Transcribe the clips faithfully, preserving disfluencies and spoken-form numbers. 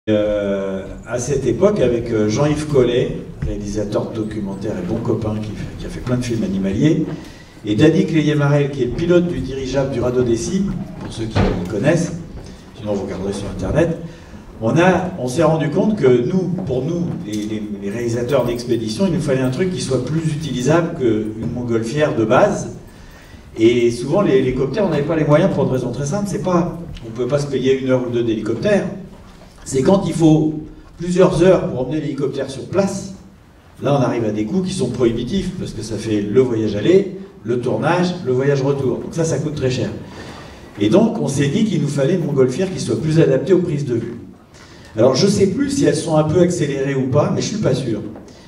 Euh, à cette époque, avec Jean-Yves Collet, réalisateur de documentaires et bon copain qui, qui a fait plein de films animaliers, et Dany Cléier-Marel, qui est le pilote du dirigeable du Radeau des Cimes, pour ceux qui le connaissent, sinon vous regarderez sur Internet, on, a, on s'est rendu compte que nous, pour nous, les, les, les réalisateurs d'expédition, il nous fallait un truc qui soit plus utilisable qu'une montgolfière de base. Et souvent, les hélicoptères, on n'avait pas les moyens pour une raison très simple, c'est pas, on ne pouvait pas se payer une heure ou deux d'hélicoptère. C'est quand il faut plusieurs heures pour emmener l'hélicoptère sur place, là on arrive à des coûts qui sont prohibitifs, parce que ça fait le voyage aller, le tournage, le voyage retour. Donc ça, ça coûte très cher. Et donc on s'est dit qu'il nous fallait une montgolfière qui soit plus adaptée aux prises de vue. Alors je ne sais plus si elles sont un peu accélérées ou pas, mais je ne suis pas sûr.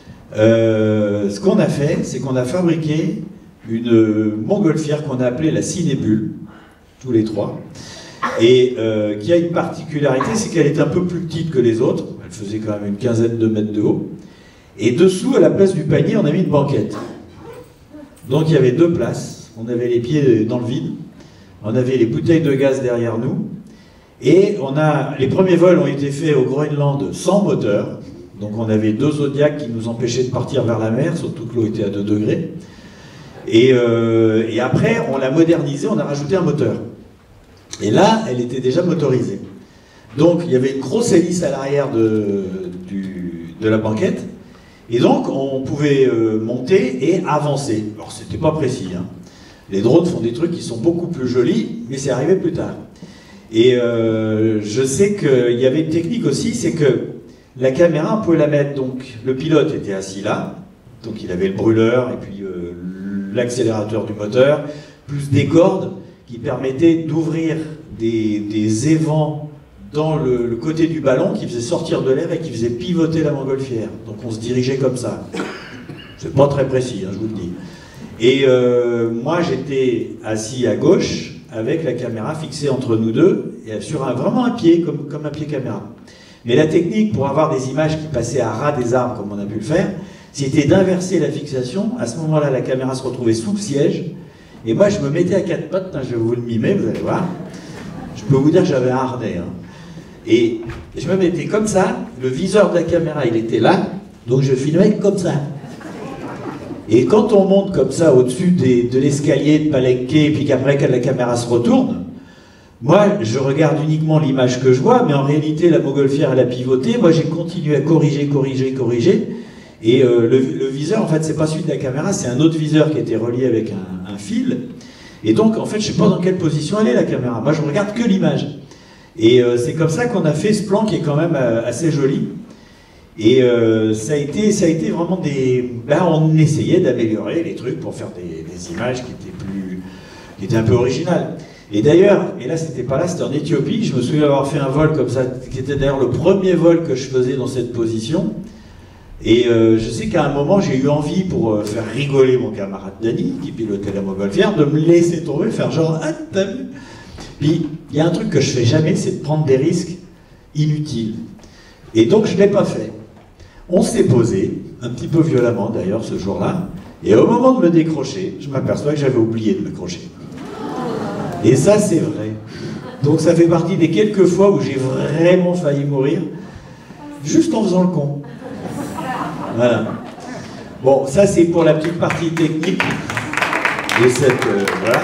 Euh, ce qu'on a fait, c'est qu'on a fabriqué une montgolfière qu'on a appelée la Cinébule, tous les trois, et euh, qui a une particularité, c'est qu'elle est un peu plus petite que les autres, elle faisait quand même une quinzaine de mètres de haut, et dessous, à la place du panier, on a mis une banquette. Donc il y avait deux places, on avait les pieds dans le vide, on avait les bouteilles de gaz derrière nous, et on a, les premiers vols ont été faits au Groenland sans moteur, donc on avait deux Zodiacs qui nous empêchaient de partir vers la mer, surtout que l'eau était à deux degrés, et, euh, et après on l'a modernisée, on a rajouté un moteur. Et là, elle était déjà motorisée. Donc, il y avait une grosse hélice à l'arrière de, du, de la banquette. Et donc, on pouvait euh, monter et avancer. Alors, c'était pas précis. Hein. Les drones font des trucs qui sont beaucoup plus jolis, mais c'est arrivé plus tard. Et euh, je sais qu'il y avait une technique aussi, c'est que la caméra, on pouvait la mettre. Donc, le pilote était assis là. Donc, il avait le brûleur et puis euh, l'accélérateur du moteur, plus des cordes qui permettait d'ouvrir des, des évents dans le, le côté du ballon qui faisait sortir de l'air et qui faisait pivoter la montgolfière. Donc on se dirigeait comme ça. C'est pas très précis, hein, je vous le dis. Et euh, moi j'étais assis à gauche avec la caméra fixée entre nous deux et sur un, vraiment un pied, comme, comme un pied caméra. Mais la technique pour avoir des images qui passaient à ras des arbres comme on a pu le faire, c'était d'inverser la fixation. À ce moment-là, la caméra se retrouvait sous le siège. Et moi, je me mettais à quatre pattes, hein, je vais vous le mimer, vous allez voir. Je peux vous dire que j'avais un harnais. Hein. Et je me mettais comme ça, le viseur de la caméra, il était là, donc je filmais comme ça. Et quand on monte comme ça au-dessus de l'escalier de Palenqué, et puis qu'après que la caméra se retourne, moi, je regarde uniquement l'image que je vois, mais en réalité, la montgolfière, elle a pivoté. Moi, j'ai continué à corriger, corriger, corriger. Et euh, le, le viseur, en fait, c'est pas celui de la caméra, c'est un autre viseur qui était relié avec un, un fil. Et donc, en fait, je sais pas dans quelle position elle est, la caméra. Moi, je regarde que l'image. Et euh, c'est comme ça qu'on a fait ce plan qui est quand même euh, assez joli. Et euh, ça, a été, ça a été vraiment des... Ben, on essayait d'améliorer les trucs pour faire des, des images qui étaient, plus, qui étaient un peu originales. Et d'ailleurs, et là, c'était pas là, c'était en Éthiopie. Je me souviens avoir fait un vol comme ça, qui était d'ailleurs le premier vol que je faisais dans cette position. Et euh, je sais qu'à un moment, j'ai eu envie, pour euh, faire rigoler mon camarade Dany, qui pilotait la montgolfière, de me laisser tomber, faire genre « Ah, t'as vu ?» Puis, il y a un truc que je fais jamais, c'est de prendre des risques inutiles. Et donc, je ne l'ai pas fait. On s'est posé, un petit peu violemment d'ailleurs, ce jour-là, et au moment de me décrocher, je m'aperçois que j'avais oublié de me crocher. Et ça, c'est vrai. Donc, ça fait partie des quelques fois où j'ai vraiment failli mourir, juste en faisant le con. Voilà. Bon, ça c'est pour la petite partie technique de cette... Euh, voilà.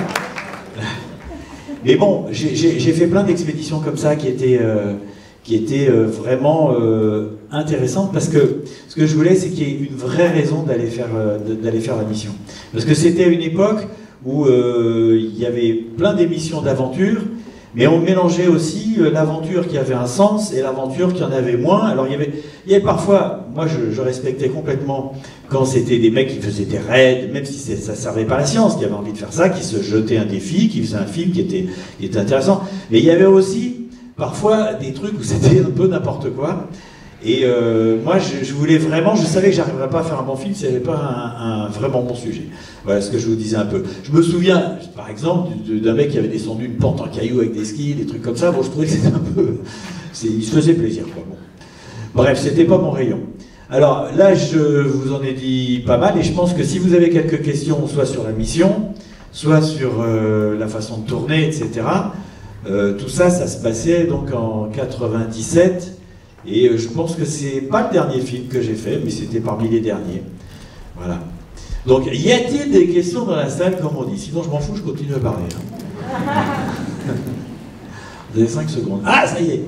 Mais bon, j'ai fait plein d'expéditions comme ça qui étaient, euh, qui étaient euh, vraiment euh, intéressantes parce que ce que je voulais, c'est qu'il y ait une vraie raison d'aller faire, euh, d'aller faire la mission. Parce que c'était une époque où euh, il y avait plein d'émissions d'aventure, mais on mélangeait aussi euh, l'aventure qui avait un sens et l'aventure qui en avait moins. Alors il y avait, il y avait parfois, moi je, je respectais complètement quand c'était des mecs qui faisaient des raids, même si ça ne servait pas à la science, qui avaient envie de faire ça, qui se jetaient un défi, qui faisaient un film qui était, qui était intéressant. Mais il y avait aussi parfois des trucs où c'était un peu n'importe quoi. Et euh, moi je, je voulais vraiment, je savais que j'arriverais pas à faire un bon film si il n'y avait pas un, un vraiment bon sujet. Voilà ce que je vous disais un peu. Je me souviens, par exemple, d'un mec qui avait descendu une pente en caillou avec des skis, des trucs comme ça. Bon, je trouvais que c'était un peu... Il se faisait plaisir, quoi. Bon. Bref, c'était pas mon rayon. Alors là, je vous en ai dit pas mal, et je pense que si vous avez quelques questions, soit sur la mission, soit sur euh, la façon de tourner, et cetera, euh, tout ça, ça se passait donc en quatre-vingt-dix-sept, Et je pense que c'est pas le dernier film que j'ai fait, mais c'était parmi les derniers. Voilà. Donc, y a-t-il des questions dans la salle, comme on dit? Sinon, je m'en fous, je continue à parler. Hein. Vous avez cinq secondes. Ah, ça y est.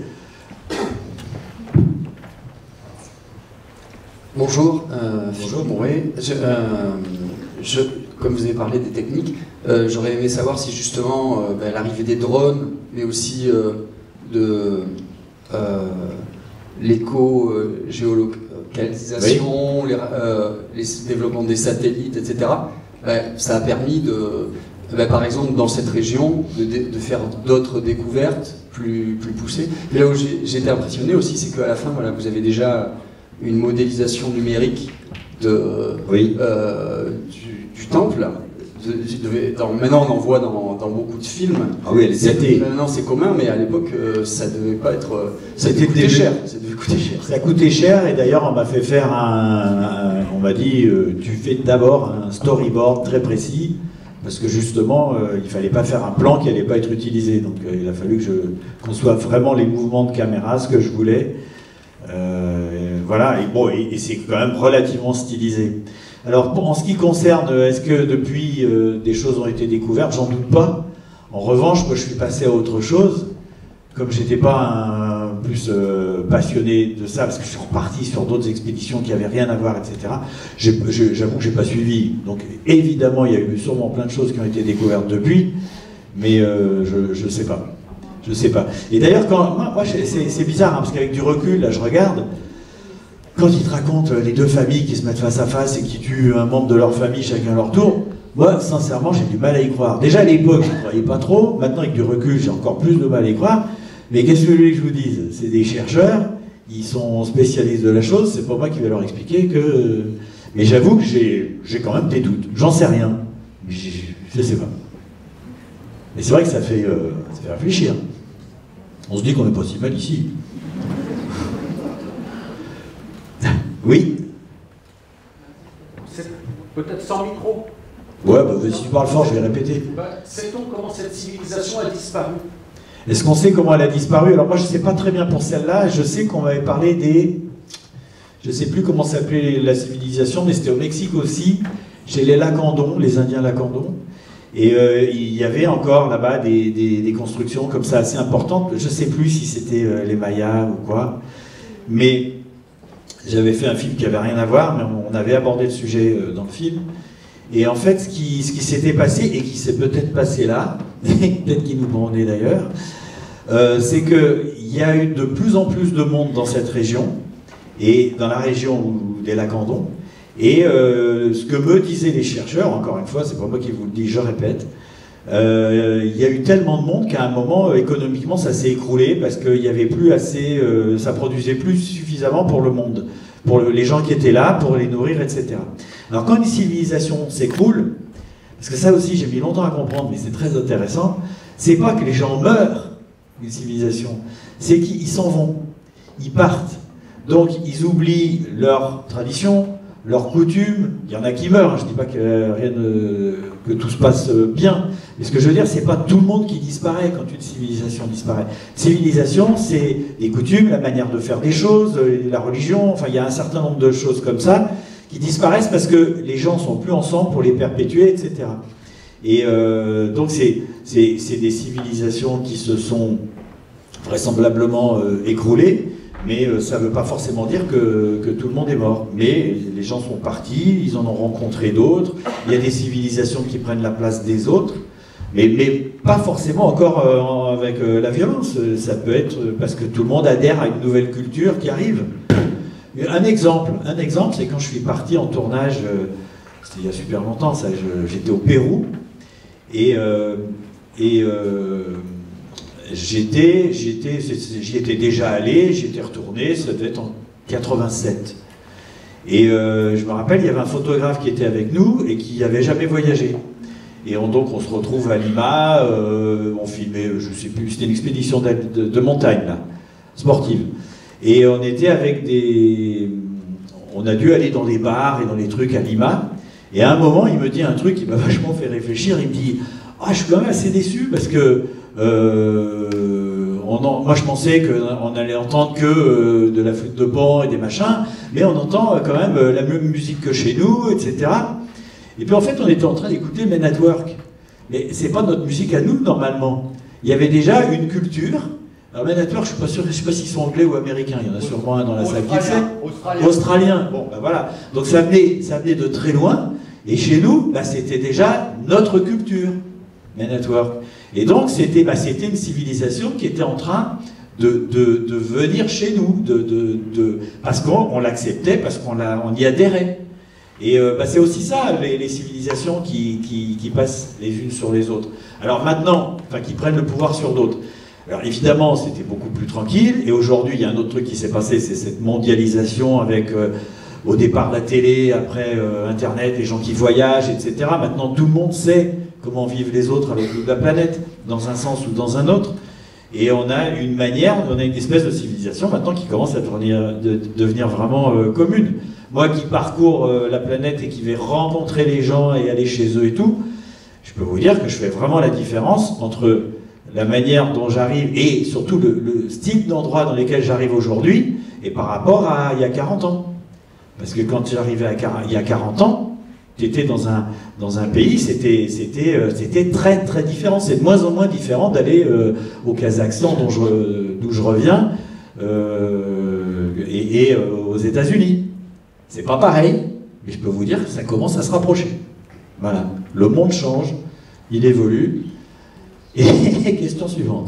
Bonjour, euh, Bonjour, Mouré. Je, euh, je, comme vous avez parlé des techniques, euh, j'aurais aimé savoir si justement euh, ben, l'arrivée des drones, mais aussi euh, de euh, l'éco-géolocalisation, oui. les, euh, les développements des satellites, et cetera, ben, ça a permis de, ben, par exemple dans cette région, de, de faire d'autres découvertes plus, plus poussées. Et là où j'ai été impressionné aussi, c'est qu'à la fin, voilà, vous avez déjà une modélisation numérique de, oui. euh, du, du temple. De, de, dans, maintenant, on en voit dans, dans beaucoup de films. Ah oui, elle était. Maintenant, c'est commun, mais à l'époque, euh, ça devait pas être. Ça devait coûter cher. Ça devait coûter cher. Ça coûtait cher, et d'ailleurs, on m'a fait faire un. un on m'a dit, euh, tu fais d'abord un storyboard très précis, parce que justement, euh, il fallait pas faire un plan qui allait pas être utilisé. Donc, euh, il a fallu que je conçoive vraiment les mouvements de caméra, ce que je voulais. Euh, voilà, et, bon, et, et c'est quand même relativement stylisé. Alors, pour, en ce qui concerne, est-ce que depuis euh, des choses ont été découvertes, j'en doute pas. En revanche, moi je suis passé à autre chose. Comme j'étais pas un, plus euh, passionné de ça, parce que je suis reparti sur d'autres expéditions qui n'avaient rien à voir, et cetera. J'avoue que j'ai pas suivi. Donc évidemment, il y a eu sûrement plein de choses qui ont été découvertes depuis, mais euh, je, je sais pas. Je sais pas. Et d'ailleurs, quand moi, moi c'est bizarre, hein, parce qu'avec du recul, là, je regarde, quand ils te racontent les deux familles qui se mettent face à face et qui tuent un membre de leur famille chacun à leur tour, moi, sincèrement, j'ai du mal à y croire. Déjà, à l'époque, je ne croyais pas trop. Maintenant, avec du recul, j'ai encore plus de mal à y croire. Mais qu'est-ce que je voulais que je vous dise? C'est des chercheurs, ils sont spécialistes de la chose, c'est pas moi qui vais leur expliquer que... Mais j'avoue que j'ai quand même des doutes. J'en sais rien. Mais je sais pas. Mais c'est vrai que ça fait, euh, ça fait réfléchir. On se dit qu'on n'est pas si mal ici. Oui. C'est peut-être sans micro. Ouais, bah, si tu parles fort, je vais répéter. Bah, sait-on comment cette civilisation a disparu? Est-ce qu'on sait comment elle a disparu? Alors moi, je ne sais pas très bien pour celle-là. Je sais qu'on m'avait parlé des... Je ne sais plus comment s'appelait la civilisation, mais c'était au Mexique aussi, chez les Lacandons, les Indiens Lacandons. Et euh, il y avait encore là-bas des, des, des constructions comme ça assez importantes. Je ne sais plus si c'était euh, les Mayas ou quoi. Mais j'avais fait un film qui n'avait rien à voir, mais on avait abordé le sujet euh, dans le film. Et en fait, ce qui, ce qui s'était passé, et qui s'est peut-être passé là, peut-être qu'il nous demandait d'ailleurs, euh, c'est qu'il y a eu de plus en plus de monde dans cette région, et dans la région où, des Lacandons. Et euh, ce que me disaient les chercheurs, encore une fois, c'est pas moi qui vous le dis, je répète, euh, il y a eu tellement de monde qu'à un moment, économiquement, ça s'est écroulé parce qu'il n'y avait plus assez, euh, ça produisait plus suffisamment pour le monde, pour le, les gens qui étaient là, pour les nourrir, et cetera. Alors quand une civilisation s'écroule, parce que ça aussi j'ai mis longtemps à comprendre, mais c'est très intéressant, c'est pas que les gens meurent, une civilisation, c'est qu'ils s'en vont, ils partent. Donc ils oublient leurs traditions, leurs coutumes, il y en a qui meurent, je ne dis pas que, rien de, que tout se passe bien, mais ce que je veux dire, c'est pas tout le monde qui disparaît quand une civilisation disparaît. Civilisation, c'est les coutumes, la manière de faire des choses, la religion, enfin il y a un certain nombre de choses comme ça, qui disparaissent parce que les gens ne sont plus ensemble pour les perpétuer, et cetera. Et euh, donc c'est des civilisations qui se sont vraisemblablement euh, écroulées, mais euh, ça ne veut pas forcément dire que, que tout le monde est mort. Mais les gens sont partis, ils en ont rencontré d'autres, il y a des civilisations qui prennent la place des autres, mais, mais pas forcément encore euh, avec euh, la violence, ça peut être parce que tout le monde adhère à une nouvelle culture qui arrive. Un exemple, un exemple, c'est quand je suis parti en tournage, euh, c'était il y a super longtemps, ça, j'étais au Pérou, et, euh, et euh, j'étais, j'étais, j'y étais déjà allé, j'y étais retourné, ça devait être en quatre-vingt-sept. Et euh, je me rappelle, il y avait un photographe qui était avec nous et qui n'avait jamais voyagé. Et on, donc on se retrouve à Lima, euh, on filmait, je sais plus, c'était une expédition de, de, de montagne, là, sportive. Et on était avec des... On a dû aller dans des bars et dans les trucs à Lima. Et à un moment, il me dit un truc qui m'a vachement fait réfléchir. Il me dit « Ah, je suis quand même assez déçu parce que... Euh, on en, moi je pensais qu'on allait entendre que euh, de la flûte de Pan et des machins, mais on entend euh, quand même euh, la même musique que chez nous, et cetera. Et puis en fait, on était en train d'écouter Men at Work. Mais c'est pas notre musique à nous, normalement. Il y avait déjà une culture. Alors Men at Work, je suis pas sûr, je sais pas s'ils sont anglais ou américains, il y en a sûrement un dans la salle qui le sait. Australien. Australien. Bon, ben voilà. Donc ça venait, ça venait de très loin. Et chez nous, bah, c'était déjà notre culture, Men at Work. Et donc c'était bah, c'était une civilisation qui était en train de, de, de venir chez nous, de, de, de, parce qu'on on l'acceptait, parce qu'on on y adhérait. Et euh, bah, c'est aussi ça, les, les civilisations qui, qui, qui passent les unes sur les autres. Alors maintenant, enfin qui prennent le pouvoir sur d'autres. Alors évidemment, c'était beaucoup plus tranquille, et aujourd'hui, il y a un autre truc qui s'est passé, c'est cette mondialisation avec, euh, au départ, la télé, après euh, Internet, les gens qui voyagent, et cetera. Maintenant, tout le monde sait comment vivent les autres avec la planète, dans un sens ou dans un autre. Et on a une manière, on a une espèce de civilisation maintenant qui commence à devenir, de, de devenir vraiment euh, commune. Moi qui parcours euh, la planète et qui vais rencontrer les gens et aller chez eux et tout, je peux vous dire que je fais vraiment la différence entre la manière dont j'arrive et surtout le, le style d'endroit dans lesquels j'arrive aujourd'hui et par rapport à il y a quarante ans. Parce que quand j'arrivais à, il y a quarante ans, tu étais dans un, dans un pays, c'était c'était euh, c'était très très différent. C'est de moins en moins différent d'aller euh, au Kazakhstan d'où je, d'où je reviens euh, et, et euh, aux États-Unis. C'est pas pareil, mais je peux vous dire que ça commence à se rapprocher. Voilà, le monde change, il évolue. Et question suivante.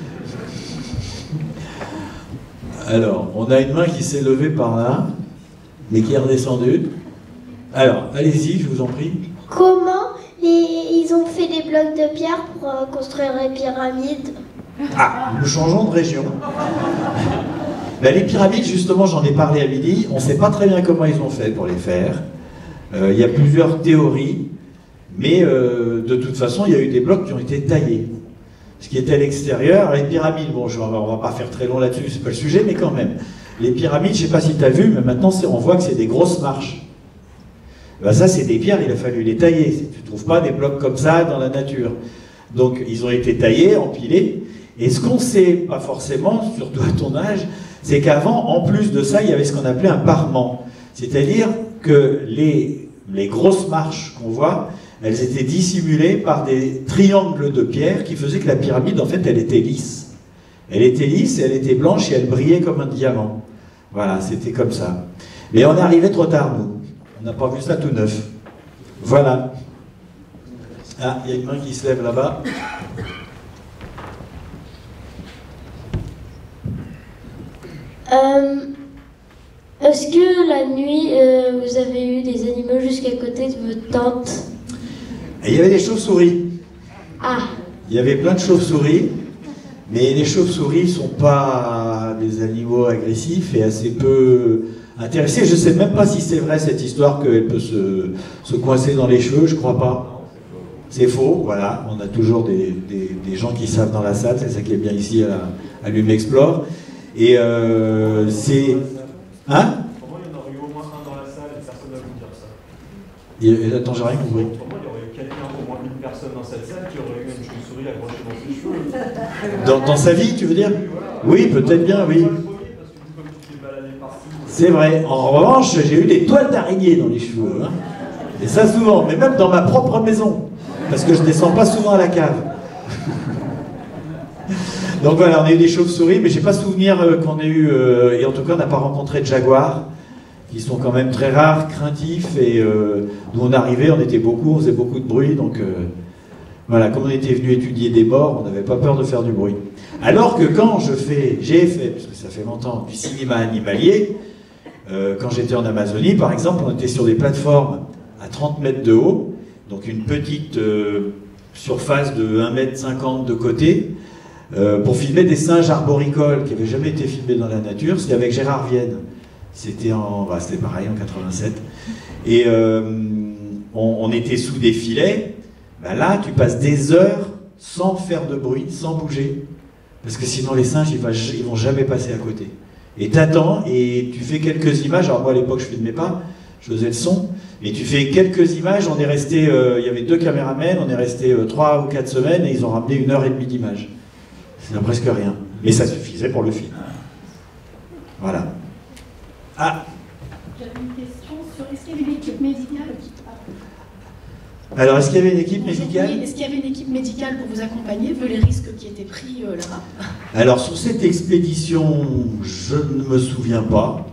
Alors, on a une main qui s'est levée par là, mais qui est redescendue. Alors, allez-y, je vous en prie. Comment les, ils ont fait des blocs de pierre pour euh, construire les pyramides? Ah, nous changeons de région. Ben, les pyramides, justement, j'en ai parlé à midi. On ne sait pas très bien comment ils ont fait pour les faire. Euh, il y a plusieurs théories. Mais euh, de toute façon, il y a eu des blocs qui ont été taillés. Ce qui était à l'extérieur, les pyramides, bon, je, on ne va pas faire très long là-dessus, c'est pas le sujet, mais quand même. Les pyramides, je ne sais pas si tu as vu, mais maintenant on voit que c'est des grosses marches. Ben ça, c'est des pierres, il a fallu les tailler. Tu ne trouves pas des blocs comme ça dans la nature. Donc, ils ont été taillés, empilés. Et ce qu'on ne sait pas forcément, surtout à ton âge, c'est qu'avant, en plus de ça, il y avait ce qu'on appelait un parement. C'est-à-dire que les, les grosses marches qu'on voit, elles étaient dissimulées par des triangles de pierre qui faisaient que la pyramide, en fait, elle était lisse. Elle était lisse, et elle était blanche et elle brillait comme un diamant. Voilà, c'était comme ça. Mais on est arrivé trop tard, nous. On n'a pas vu ça tout neuf. Voilà. Ah, il y a une main qui se lève là-bas. Euh, Est-ce que la nuit, euh, vous avez eu des animaux jusqu'à côté de votre tente? Et il y avait des chauves-souris. Ah. Il y avait plein de chauves-souris, mais les chauves-souris ne sont pas des animaux agressifs et assez peu intéressés. Je ne sais même pas si c'est vrai cette histoire qu'elle peut se, se coincer dans les cheveux, je ne crois pas. C'est faux, voilà. On a toujours des, des, des gens qui savent dans la salle, c'est ça qui est bien ici à, à l'Humexplore. Et euh, c'est... Hein? Pour moi, il y en aurait eu au moins un dans la salle et personne n'a voulu dire ça. Et, attends, j'ai rien compris. Pour moi, il y aurait eu quelqu'un, au moins une personne dans cette salle qui aurait eu une chauve-souris accrochée dans ses cheveux. Dans, dans sa vie, tu veux dire? Oui, peut-être bien, oui. C'est vrai. En revanche, j'ai eu des toiles d'araignée dans les cheveux. Hein. Et ça souvent, mais même dans ma propre maison. Parce que je ne descends pas souvent à la cave. Donc voilà, on a eu des chauves-souris, mais j'ai pas souvenir euh, qu'on ait eu, euh, et en tout cas on n'a pas rencontré de jaguars, qui sont quand même très rares, craintifs, et euh, d'où on arrivait, on était beaucoup, on faisait beaucoup de bruit, donc euh, voilà, comme on était venu étudier des morts, on n'avait pas peur de faire du bruit. Alors que quand je fais, j'ai fait, parce que ça fait longtemps, du cinéma animalier, euh, quand j'étais en Amazonie par exemple, on était sur des plateformes à trente mètres de haut, donc une petite euh, surface de un mètre cinquante de côté, Euh, pour filmer des singes arboricoles qui n'avaient jamais été filmés dans la nature. C'était avec Gérard Vienne. C'était en, bah, c'était pareil en quatre-vingt-sept. Et euh, on, on était sous des filets. Bah là, tu passes des heures sans faire de bruit, sans bouger, parce que sinon les singes, ils, va, ils vont jamais passer à côté. Et t'attends et tu fais quelques images. Alors moi à l'époque, je filmais pas, je faisais le son. Et tu fais quelques images. On est resté, euh, il y avait deux caméramens. On est resté euh, trois ou quatre semaines et ils ont ramené une heure et demie d'images. C'est presque rien. Mais ça suffisait pour le film. Voilà. Ah. J'avais une question sur est-ce qu'il y avait une équipe médicale? Alors, est-ce qu'il y avait une équipe médicale? Est-ce qu'il y avait une équipe médicale pour vous accompagner, vu les risques qui étaient pris euh, là-bas? Alors, sur cette expédition, je ne me souviens pas.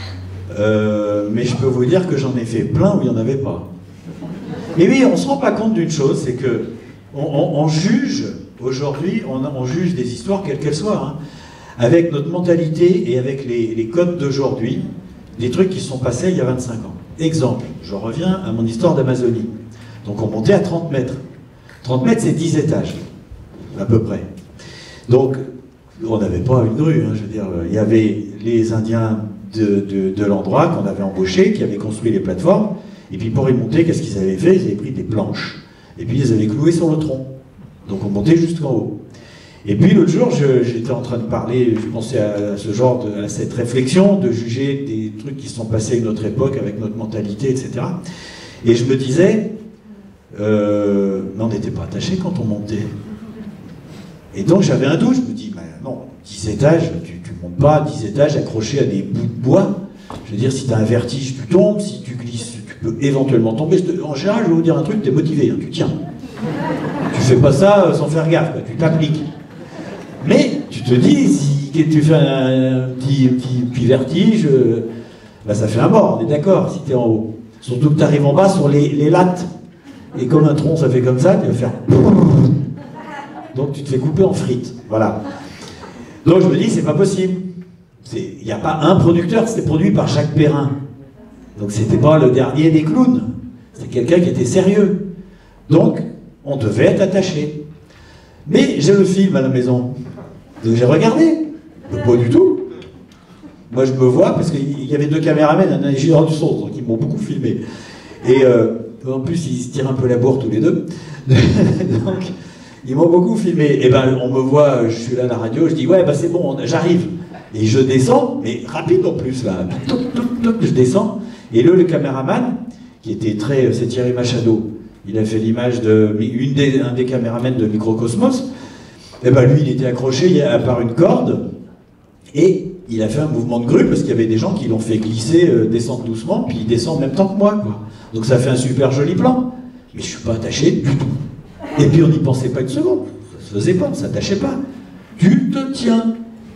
Euh, mais je peux vous dire que j'en ai fait plein où il n'y en avait pas. Mais oui, on ne se rend pas compte d'une chose, c'est que on, on, on juge, aujourd'hui, on, on juge des histoires quelles qu'elles soient, hein, avec notre mentalité et avec les, les codes d'aujourd'hui, des trucs qui sont passés il y a vingt-cinq ans. Exemple, je reviens à mon histoire d'Amazonie. Donc on montait à trente mètres. trente mètres, c'est dix étages, à peu près. Donc, on n'avait pas une grue, hein, je veux dire, il y avait les Indiens de, de, de l'endroit qu'on avait embauchés, qui avaient construit les plateformes, et puis pour y monter, qu'est-ce qu'ils avaient fait? Ils avaient pris des planches, et puis ils les avaient clouées sur le tronc. Donc on montait jusqu'en haut. Et puis l'autre jour, j'étais en train de parler, je pensais à ce genre, de, à cette réflexion, de juger des trucs qui se sont passés avec notre époque, avec notre mentalité, et cetera. Et je me disais, euh, mais on n'était pas attachés quand on montait. Et donc j'avais un doute, je me dis, bah, non, dix étages, tu ne montes pas dix étages accrochés à des bouts de bois. Je veux dire, si tu as un vertige, tu tombes, si tu glisses, tu peux éventuellement tomber. En général, je vais vous dire un truc, tu es motivé, hein, tu tiens. Tu fais pas ça sans faire gaffe, quoi, tu t'appliques. Mais tu te dis, si tu fais un, un petit, petit, petit vertige, euh, bah, ça fait un mort, on est d'accord, si tu es en haut. Surtout que tu arrives en bas sur les, les lattes. Et comme un tronc, ça fait comme ça, tu vas faire... Donc tu te fais couper en frites, voilà. Donc je me dis, c'est pas possible. Il n'y a pas un producteur, c'était produit par Jacques Perrin. Donc c'était pas le dernier des clowns. C'était quelqu'un qui était sérieux. Donc, on devait être attaché. Mais j'ai le film à la maison. Donc j'ai regardé. Mais pas du tout. Moi je me vois, parce qu'il y avait deux caméramans, un ingénieur du son, donc ils m'ont beaucoup filmé. Et euh, en plus, ils se tirent un peu la bourre tous les deux. Donc, ils m'ont beaucoup filmé. Et ben, on me voit, je suis là à la radio, je dis, ouais, ben c'est bon, j'arrive. Et je descends, mais rapide en plus, là. Toc, toc, toc, je descends. Et là, le caméraman, qui était très... C'est Thierry Machado. Il a fait l'image de... Une des, un des caméramans de Microcosmos. Et ben, lui, il était accroché par une corde. Et il a fait un mouvement de grue, parce qu'il y avait des gens qui l'ont fait glisser, euh, descendre doucement, puis il descend en même temps que moi, quoi. Donc ça fait un super joli plan. Mais je suis pas attaché du tout. Et puis on n'y pensait pas une seconde. Ça se faisait pas, on s'attachait pas. Tu te tiens.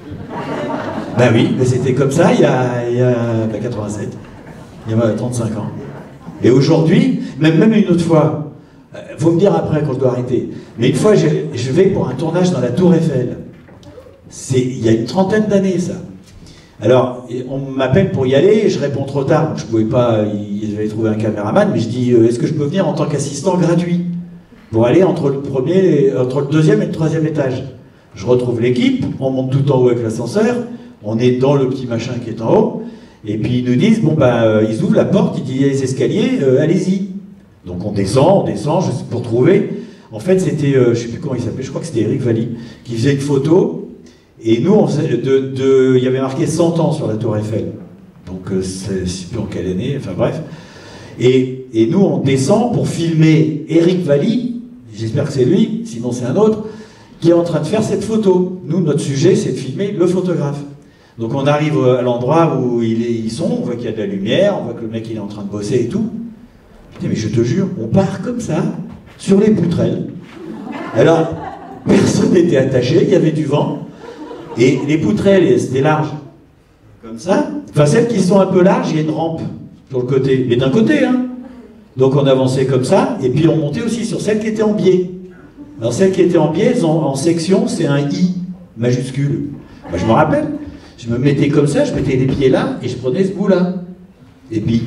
Ben oui, mais c'était comme ça il y a, il y a ben quatre-vingt-sept. Il y a trente-cinq ans. Et aujourd'hui, même, même une autre fois, euh, faut me dire après quand je dois arrêter, mais une fois je, je vais pour un tournage dans la Tour Eiffel. C'est il y a une trentaine d'années ça. Alors, on m'appelle pour y aller, je réponds trop tard, donc je pouvais pas, ils avaient trouvé un caméraman, mais je dis, euh, est-ce que je peux venir en tant qu'assistant gratuit pour aller entre le premier, et, entre le deuxième et le troisième étage. Je retrouve l'équipe, on monte tout en haut avec l'ascenseur, on est dans le petit machin qui est en haut, et puis ils nous disent, bon bah, euh, ils ouvrent la porte, ils disent, il y a les escaliers, euh, allez-y. Donc on descend, on descend, je sais, pour trouver. En fait, c'était, euh, je sais plus comment il s'appelait, je crois que c'était Eric Valli, qui faisait une photo. Et nous, on faisait de, de, il y avait marqué cent ans sur la Tour Eiffel. Donc, euh, je ne sais plus en quelle année, enfin bref. Et, et nous, on descend pour filmer Eric Valli, j'espère que c'est lui, sinon c'est un autre, qui est en train de faire cette photo. Nous, notre sujet, c'est de filmer le photographe. Donc, on arrive à l'endroit où il est, ils sont, on voit qu'il y a de la lumière, on voit que le mec, il est en train de bosser et tout. Putain, mais je te jure, on part comme ça, sur les poutrelles. Alors, personne n'était attaché, il y avait du vent. Et les poutrelles, c'était large, comme ça. Enfin, celles qui sont un peu larges, il y a une rampe sur le côté. Mais d'un côté, hein. Donc on avançait comme ça, et puis on montait aussi sur celles qui étaient en biais. Alors celles qui étaient en biais, en, en section, c'est un I majuscule. Moi, je me rappelle, je me mettais comme ça, je mettais les pieds là, et je prenais ce bout-là. Et puis...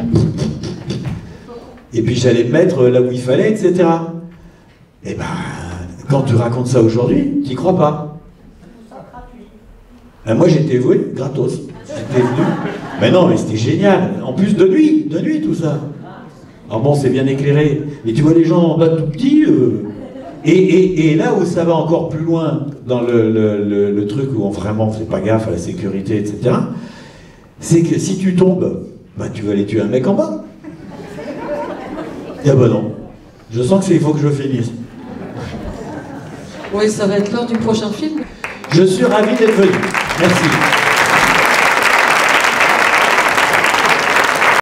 Et puis j'allais me mettre là où il fallait, et cetera. Et ben, quand tu racontes ça aujourd'hui, tu n'y crois pas. Ben moi j'étais voué, gratos, j'étais venu, mais non mais c'était génial, en plus de nuit, de nuit tout ça. Alors bon c'est bien éclairé, mais tu vois les gens en bas tout petits, euh, et, et, et là où ça va encore plus loin dans le, le, le, le truc où on vraiment fait pas gaffe à la sécurité, et cetera, c'est que si tu tombes, ben tu vas aller tuer un mec en bas. Et ah ben non, je sens que c'est il faut que je finisse. Oui, ça va être l'heure du prochain film. Je suis ravi d'être venu. Merci.